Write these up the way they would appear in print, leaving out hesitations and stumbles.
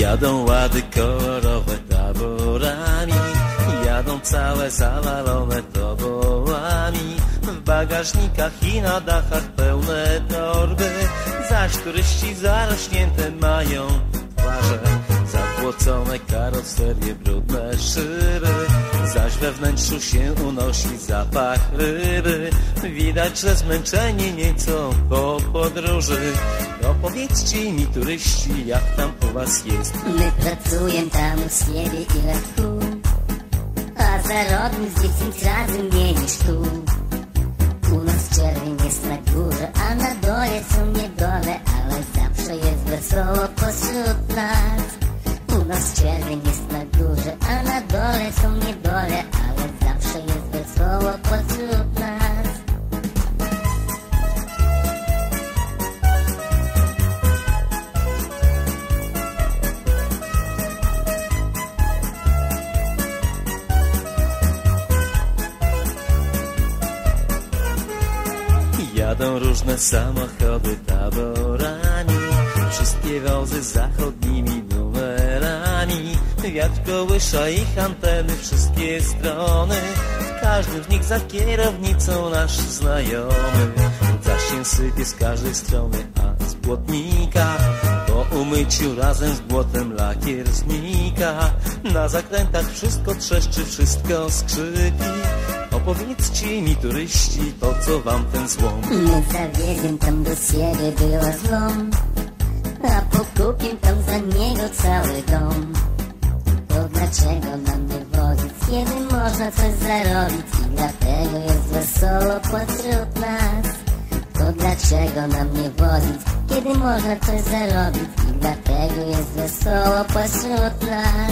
Jadą łady kolorowe taborami, jadą całe zawalone tobołami. W bagażnikach i na dachach pełne torby, zaś turyści zarośnięte mają twarze. Zapłocone karoserie, brudne szyby, zaś we wnętrzu się unosi zapach ryby. Widać, że zmęczeni nieco po podróży. Opowiedzcie mi, turyści, jak tam u was jest. My pracujemy tam u siebie ile tu, a zarobimy z 10 razy mniej niż tu. U nas czerwień jest na górze, a na dole są niedole, ale zawsze jest wesoło pośród nas. U nas czerwień jest na górze, a na dole są niedole, ale zawsze jest wesoło pośród nas. Jadą różne samochody taborami, wszystkie wozy zachodnimi numerami. Wiatr kołysza ich anteny wszystkie strony, w każdym z nich za kierownicą nasz znajomy. Zaś się sypie z każdej strony, a z błotnika po umyciu razem z błotem lakier znika. Na zakrętach wszystko trzeszczy, wszystko skrzypi. Opowiedzcie mi, turyści, po co wam ten złom? My zawieziemy tam do siebie była złom, a pokupię tam za niego cały dom. To dlaczego nam nie wozić, kiedy można coś zarobić i dlatego jest wesoło pośród nas? To dlaczego nam nie wozić, kiedy można coś zarobić i dlatego jest wesoło pośród nas?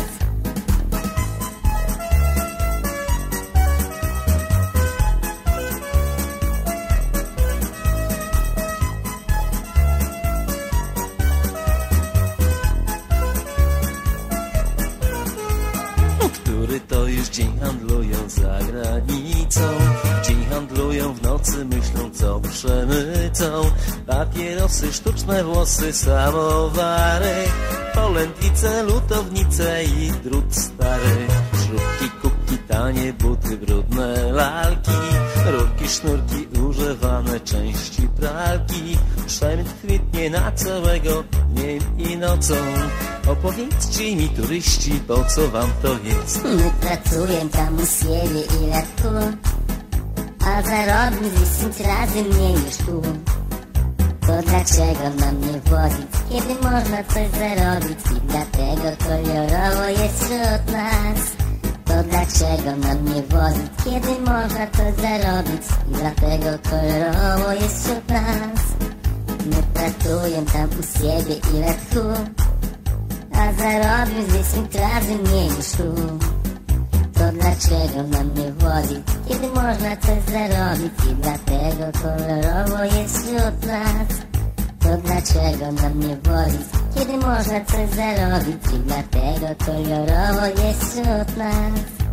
Który to już dzień handlują za granicą, dzień handlują w nocy, myślą co przemycą. Papierosy, sztuczne włosy, samowary, polędwice, lutownice i drut stary. Śrubki, kubki, tanie buty, brudne lalki, rurki, sznurki, używane części pralki. Przemyt kwitnie na całego dniem i nocą. Opowiedzcie mi, turyści, po co wam to jest? My pracujemy tam u siebie ile tu, a zarobimy 10 razy mniej niż tu. To dlaczego nam nie wozić, kiedy można coś zarobić i dlatego kolorowo jest wśród nas? To dlaczego nam nie wozić, kiedy można coś zarobić i dlatego kolorowo jest wśród nas? My pracujemy tam u siebie ile tu, a zarobimy 10 razy mniej niż tu. To dlaczego nam nie wozić, kiedy można coś zarobić i dlatego kolorowo jest wśród nas? To dlaczego nam nie wozić, kiedy można coś zarobić i dlatego kolorowo jest wśród nas?